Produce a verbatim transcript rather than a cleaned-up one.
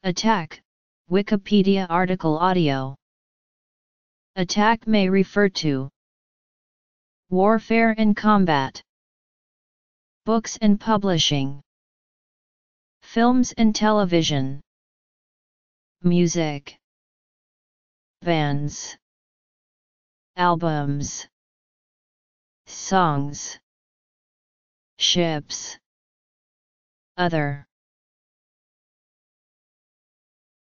Attack, Wikipedia article audio. Attack may refer to warfare and combat, books and publishing, films and television, music, bands, albums, songs, ships, other.